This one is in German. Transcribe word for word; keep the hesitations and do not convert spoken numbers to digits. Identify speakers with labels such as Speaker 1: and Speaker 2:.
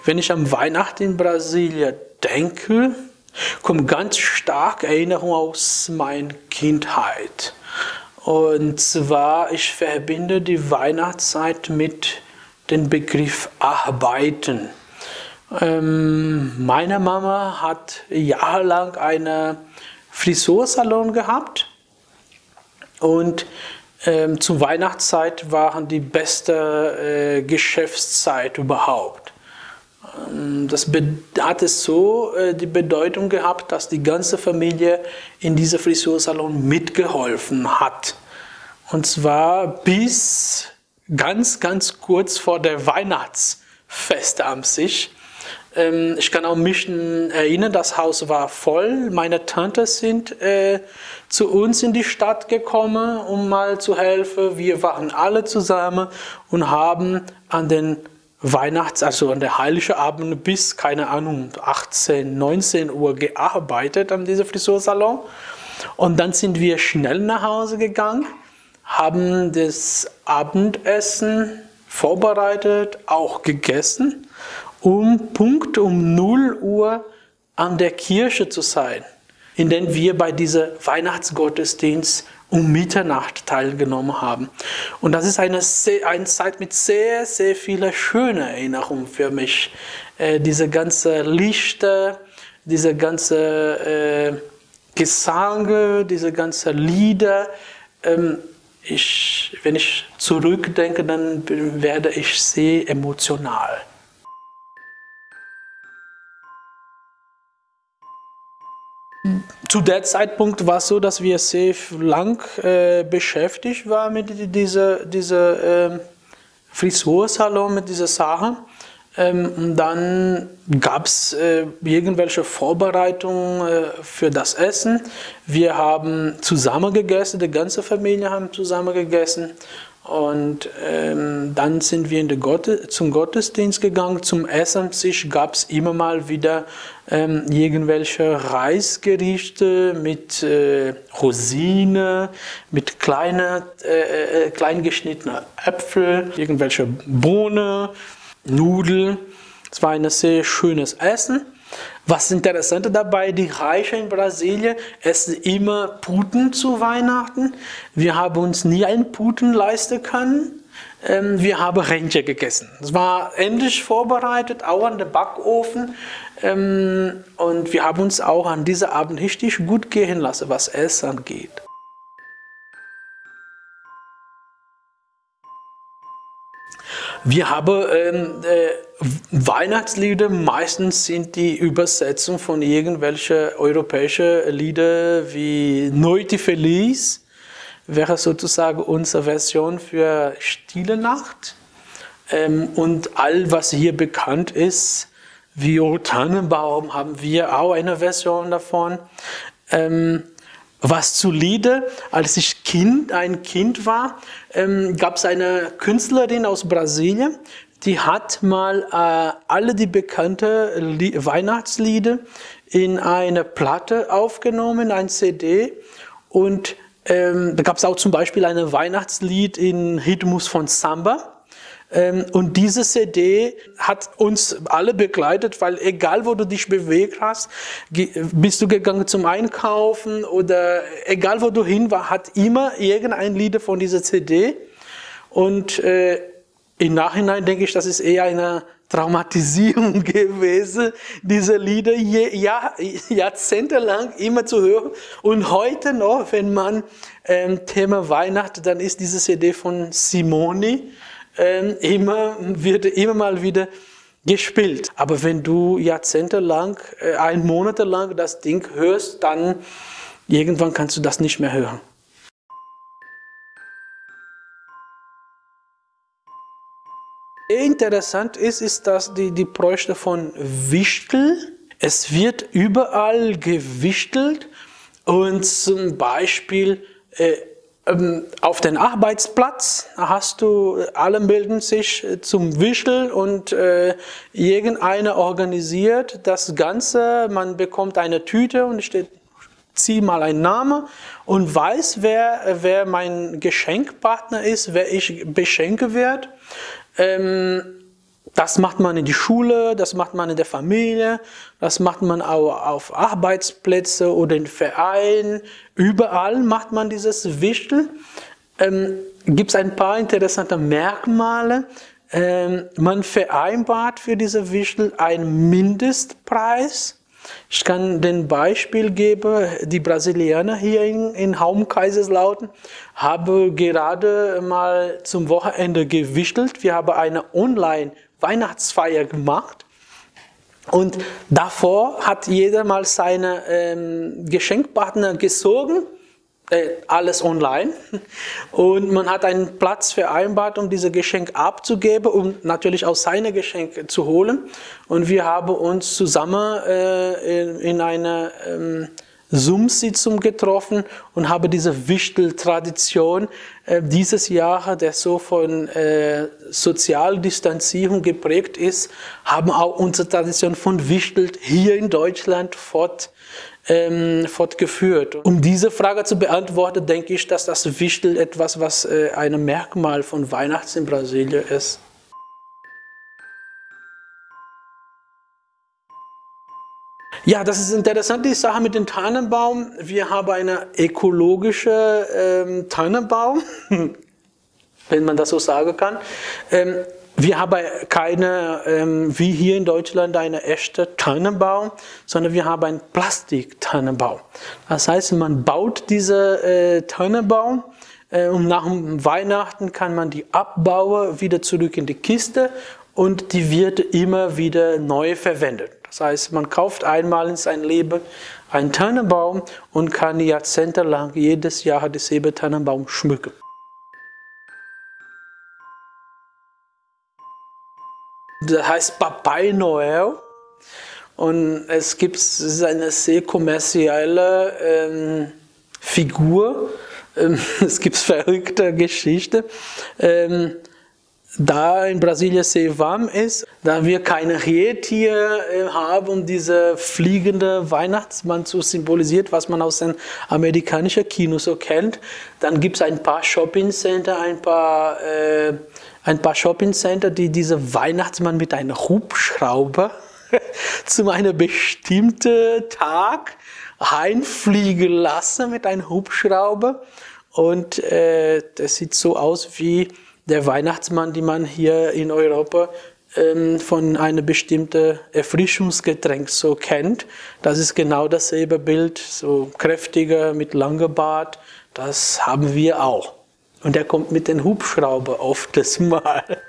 Speaker 1: wenn ich an Weihnachten in Brasilien denke, kommen ganz stark Erinnerungen aus meiner Kindheit. Und zwar, ich verbinde die Weihnachtszeit mit dem Begriff Arbeiten. Ähm, meine Mama hat jahrelang einen Friseursalon gehabt und ähm, zur Weihnachtszeit waren die beste äh, Geschäftszeit überhaupt. Ähm, das hat es so äh, die Bedeutung gehabt, dass die ganze Familie in diesem Friseursalon mitgeholfen hat. Und zwar bis ganz, ganz kurz vor der Weihnachtsfest an sich. Ich kann auch mich erinnern, das Haus war voll. Meine Tanten sind äh, zu uns in die Stadt gekommen, um mal zu helfen. Wir waren alle zusammen und haben an den Weihnachts-, also an der Heiligen Abend bis, keine Ahnung, achtzehn, neunzehn Uhr gearbeitet an diesem Friseursalon. Und dann sind wir schnell nach Hause gegangen, haben das Abendessen vorbereitet, auch gegessen, um Punkt um null Uhr an der Kirche zu sein, in der wir bei diesem Weihnachtsgottesdienst um Mitternacht teilgenommen haben. Und das ist eine, eine Zeit mit sehr, sehr vielen schönen Erinnerungen für mich. Äh, diese ganze Lichter, diese ganze äh, Gesange, diese ganze Lieder. Ähm, ich, wenn ich zurückdenke, dann werde ich sehr emotional. Zu der Zeitpunkt war es so, dass wir sehr lang äh, beschäftigt waren mit diesem diese, äh, Friseursalon, mit dieser Sache. Ähm, und dann gab es äh, irgendwelche Vorbereitungen äh, für das Essen. Wir haben zusammen gegessen, die ganze Familie haben zusammen gegessen. Und ähm, dann sind wir in den Gottes, zum Gottesdienst gegangen. Zum Essen sich gab es immer mal wieder ähm, irgendwelche Reisgerichte mit äh, Rosinen, mit kleinen, äh, äh, klein geschnittenen Äpfeln, irgendwelche Bohnen, Nudeln. Es war ein sehr schönes Essen. Was interessant dabei, die Reichen in Brasilien essen immer Puten zu Weihnachten. Wir haben uns nie einen Puten leisten können. Ähm, wir haben Rentje gegessen. Es war endlich vorbereitet, auch an den Backofen. Ähm, und wir haben uns auch an diesem Abend richtig gut gehen lassen, was Essen angeht. Wir haben ähm, äh, Weihnachtslieder, meistens sind die Übersetzung von irgendwelchen europäischen Liedern wie Noite Feliz, wäre sozusagen unsere Version für Stille Nacht. Ähm, und all, was hier bekannt ist, wie O Tannenbaum, haben wir auch eine Version davon. Ähm, Was zu Lieder, als ich kind, ein Kind war, ähm, gab es eine Künstlerin aus Brasilien, die hat mal äh, alle die bekannten Weihnachtslieder in eine Platte aufgenommen, ein C D. Und ähm, da gab es auch zum Beispiel ein Weihnachtslied in Rhythmus von Samba. Ähm, und diese C D hat uns alle begleitet, weil egal wo du dich bewegt hast, bist du gegangen zum Einkaufen oder egal wo du hin warst, hat immer irgendein Lied von dieser C D. Und äh, im Nachhinein denke ich, das ist eher eine Traumatisierung gewesen, diese Lieder je, Jahr, jahrzehntelang immer zu hören. Und heute noch, wenn man ähm, Thema Weihnachten, dann ist diese C D von Simone, ähm, immer, wird immer mal wieder gespielt. Aber wenn du jahrzehntelang, äh, ein Monat lang das Ding hörst, dann irgendwann kannst du das nicht mehr hören. Interessant ist, ist, dass die, die Bräuche von Wichtel, es wird überall gewichtelt und zum Beispiel äh, auf den Arbeitsplatz hast du, alle melden sich zum Wichtel und äh, irgendeiner organisiert das Ganze, man bekommt eine Tüte und steht, zieh mal einen Namen und weiß, wer, wer mein Geschenkpartner ist, wer ich beschenken werde. Ähm, Das macht man in die Schule, das macht man in der Familie, das macht man auch auf Arbeitsplätzen oder in Vereinen. Überall macht man dieses Wichteln. Ähm, Gibt es ein paar interessante Merkmale. Ähm, man vereinbart für diese Wichtel einen Mindestpreis. Ich kann den Beispiel geben, die Brasilianer hier in, in Raum-Kaiserslautern haben gerade mal zum Wochenende gewichtelt. Wir haben eine Online-Weihnachtsfeier gemacht und davor hat jeder mal seine ähm, Geschenkpartner gezogen. Alles online und man hat einen Platz vereinbart, um dieses Geschenk abzugeben, um natürlich auch seine Geschenke zu holen. Und wir haben uns zusammen äh, in, in einer ähm, Zoom-Sitzung getroffen und haben diese Wichtel-Tradition äh, dieses Jahr, der so von äh, Sozialdistanzierung geprägt ist, haben auch unsere Tradition von Wichtel hier in Deutschland fort Ähm, fortgeführt. Um diese Frage zu beantworten, denke ich, dass das Wichtel etwas, was äh, ein Merkmal von Weihnachten in Brasilien ist. Ja, das ist interessant, die Sache mit dem Tannenbaum. Wir haben einen ökologischen ähm, Tannenbaum, wenn man das so sagen kann. Ähm, Wir haben keine, ähm, wie hier in Deutschland, einen echten Tannenbaum, sondern wir haben einen Plastik-Tannenbaum. Das heißt, man baut diesen äh, Tannenbaum äh, und nach Weihnachten kann man die abbauen, wieder zurück in die Kiste und die wird immer wieder neu verwendet. Das heißt, man kauft einmal in sein Leben einen Tannenbaum und kann jahrzehntelang jedes Jahr denselben Tannenbaum schmücken. Das heißt Papai Noel und es gibt eine sehr kommerzielle ähm, Figur, ähm, es gibt verrückte Geschichten. Ähm, da in Brasilien sehr warm ist, da wir keine Rentiere äh, haben, um diese fliegende Weihnachtsmann zu symbolisieren, was man aus den amerikanischen Kinos so kennt, dann gibt es ein paar Shoppingcenter, ein paar äh, Ein paar Shoppingcenter, die diese Weihnachtsmann mit einem Hubschrauber zu einem bestimmten Tag reinfliegen lassen mit einem Hubschrauber. Und äh, das sieht so aus wie der Weihnachtsmann, den man hier in Europa ähm, von einem bestimmten Erfrischungsgetränk so kennt. Das ist genau dasselbe Bild, so kräftiger mit langem Bart. Das haben wir auch. Und er kommt mit dem Hubschrauber oft das Mal.